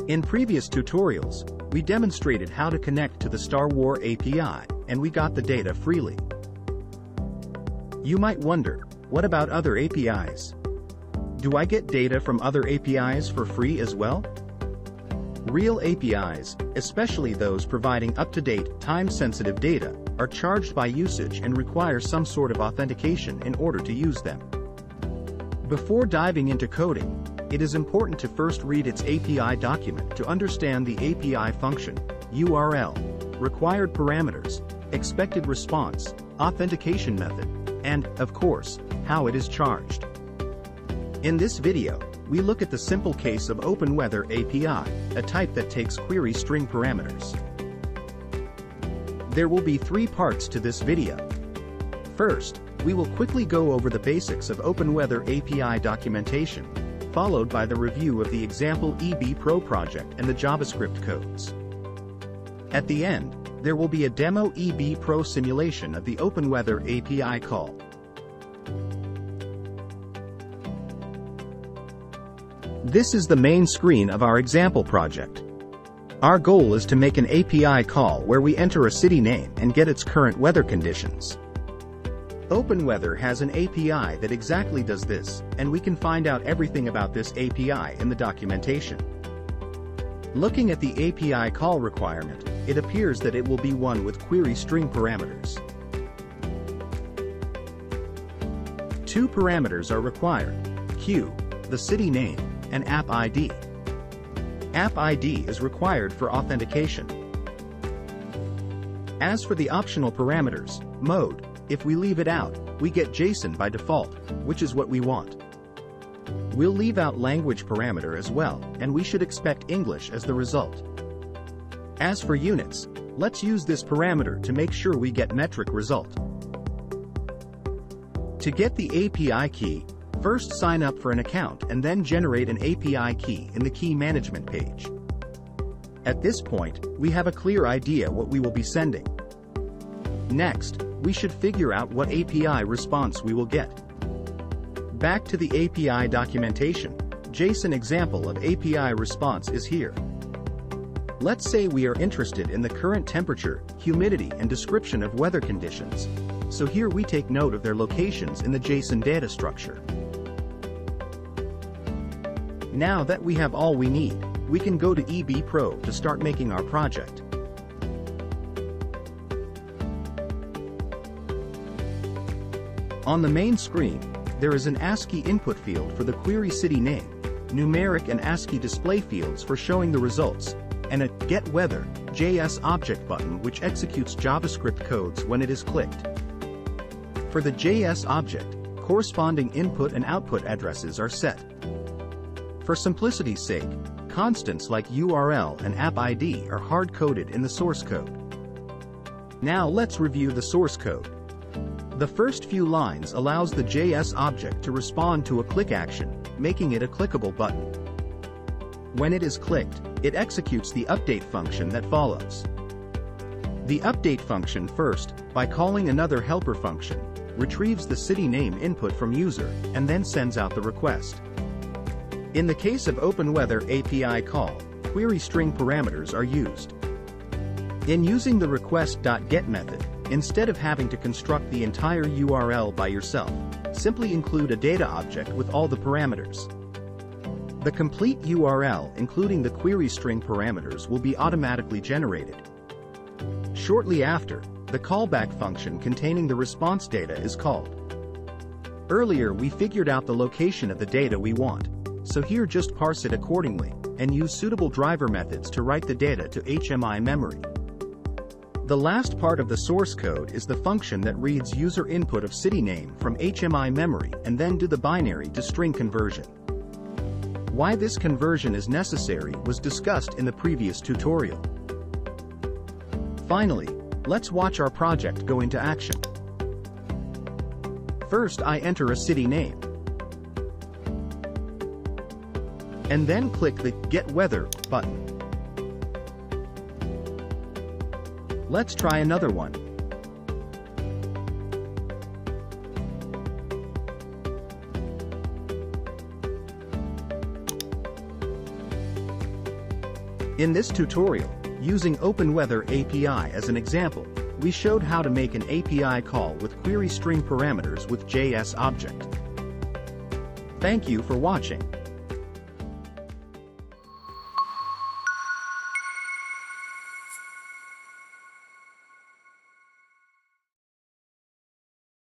In previous tutorials, we demonstrated how to connect to the SWAPI API, and we got the data freely. You might wonder, what about other APIs? Do I get data from other APIs for free as well? Real APIs, especially those providing up-to-date, time-sensitive data, are charged by usage and require some sort of authentication in order to use them. Before diving into coding, it is important to first read its API document to understand the API function, URL, required parameters, expected response, authentication method, and, of course, how it is charged. In this video, we look at the simple case of OpenWeather API, a type that takes query string parameters. There will be 3 parts to this video. First, we will quickly go over the basics of OpenWeather API documentation, followed by the review of the example EasyBuilder Pro Project and the JavaScript codes. At the end, there will be a demo EasyBuilder Pro simulation of the OpenWeather API call. This is the main screen of our example project. Our goal is to make an API call where we enter a city name and get its current weather conditions. OpenWeather has an API that exactly does this, and we can find out everything about this API in the documentation. Looking at the API call requirement, it appears that it will be one with query string parameters. 2 parameters are required: Q, the city name, and app ID. App ID is required for authentication. As for the optional parameters, mode, if we leave it out, we get JSON by default, which is what we want. We'll leave out language parameter as well, and we should expect English as the result. As for units, let's use this parameter to make sure we get metric result. To get the API key, first sign up for an account and then generate an API key in the key management page. At this point, we have a clear idea what we will be sending. Next, we should figure out what API response we will get. Back to the API documentation, JSON example of API response is here. Let's say we are interested in the current temperature, humidity, and description of weather conditions. So here we take note of their locations in the JSON data structure. Now that we have all we need, we can go to EasyBuilder Pro to start making our project. On the main screen, there is an ASCII input field for the query city name, numeric and ASCII display fields for showing the results, and a getWeather.js object button which executes JavaScript codes when it is clicked. For the JS object, corresponding input and output addresses are set. For simplicity's sake, constants like URL and app ID are hard-coded in the source code. Now let's review the source code. The first few lines allows the JS object to respond to a click action, making it a clickable button. When it is clicked, it executes the update function that follows. The update function first, by calling another helper function, retrieves the city name input from user, and then sends out the request. In the case of OpenWeather API call, query string parameters are used. In using the request.get method, instead of having to construct the entire URL by yourself, simply include a data object with all the parameters. The complete URL, including the query string parameters, will be automatically generated. Shortly after, the callback function containing the response data is called. Earlier we figured out the location of the data we want, so here just parse it accordingly, and use suitable driver methods to write the data to HMI memory. The last part of the source code is the function that reads user input of city name from HMI memory and then do the binary to string conversion. Why this conversion is necessary was discussed in the previous tutorial. Finally, let's watch our project go into action. First I enter a city name, and then click the Get Weather button. Let's try another one. In this tutorial, using OpenWeather API as an example, we showed how to make an API call with query string parameters with JS object. Thank you for watching.